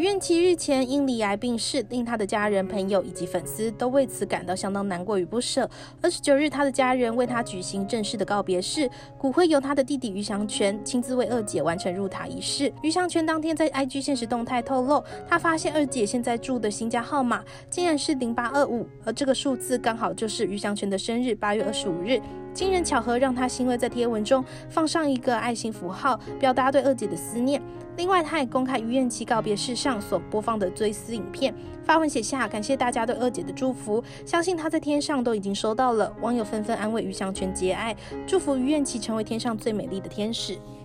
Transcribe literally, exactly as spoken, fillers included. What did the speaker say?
于愿琪日前因罹癌病逝，令他的家人、朋友以及粉丝都为此感到相当难过与不舍。二十九日，他的家人为他举行正式的告别式，骨灰由他的弟弟于祥全亲自为二姐完成入塔仪式。于祥全当天在 I G 限时动态透露，他发现二姐现在住的新家号码竟然是零八二五，而这个数字刚好就是于祥全的生日八月二十五日。惊人巧合让他欣慰在贴文中放上一个爱心符号，表达对二姐的思念。另外，他也公开于愿琪告别式上所播放的追思影片，发文写下感谢大家对二姐的祝福，相信她在天上都已经收到了。网友纷纷安慰于祥全节哀，祝福于愿琪成为天上最美丽的天使。